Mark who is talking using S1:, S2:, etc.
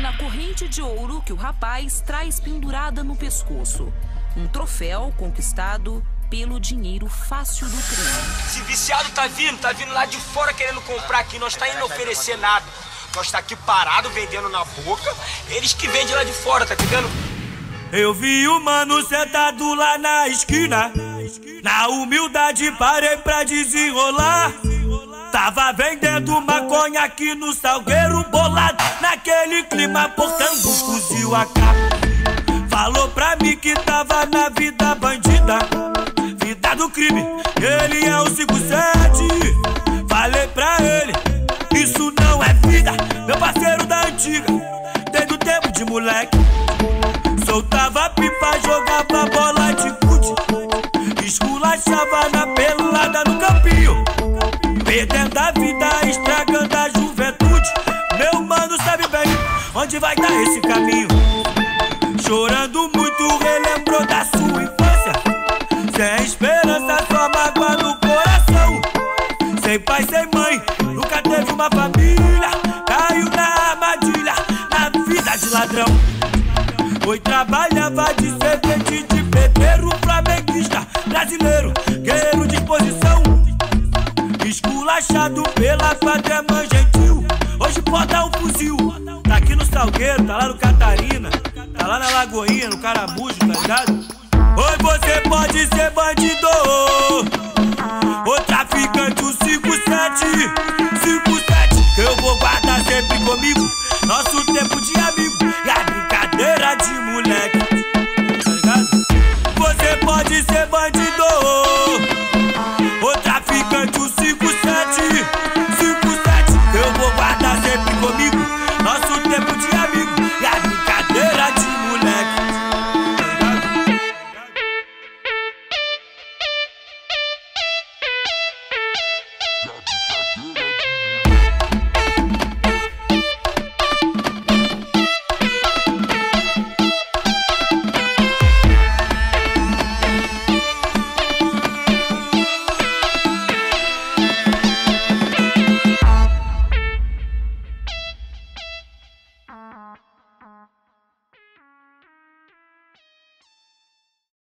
S1: na corrente de ouro que o rapaz traz pendurada no pescoço. Um troféu conquistado pelo dinheiro fácil do crime.
S2: Esse viciado tá vindo lá de fora querendo comprar aqui. Nós tá indo oferecer nada. Nós tá aqui parado, vendendo na boca. Eles que vendem lá de fora, tá entendendo?
S3: Eu vi o mano sentado lá na esquina. Na humildade parei pra desenrolar. Tava vendendo maconha aqui no Salgueiro bolado. Naquele clima portando um fuzil a capa. Falou pra mim que tava na vida bandida, vida do crime, ele é o 57. Falei pra ele, isso não é vida. Meu parceiro da antiga, desde o tempo de moleque. Soltava pipa, jogava bola de gude, esculachava na pelada no campinho, perdendo a vida, estragando a juventude. Meu mano sabe bem onde vai dar esse caminho. Chorando muito, relembrou da sua infância. Sem esperança, só mágoa no coração. Sem pai, sem mãe, nunca teve uma família. Caiu na armadilha, na vida de ladrão. Foi trabalhava de servente de pedreiro, flamenguista, brasileiro, guerreiro de exposição. Esculachado pela pátria, mãe gentil. Hoje porta um fuzil. Tá aqui no Salgueiro, tá lá no Catarina, tá lá na Lagoinha, no Caramujo, tá ligado? Hoje você pode ser bandido ou traficante, o 57, 57, que eu vou guardar sempre comigo. Nosso tempo de amigo e a brincadeira de moleque, tá ligado? Você pode ser bandido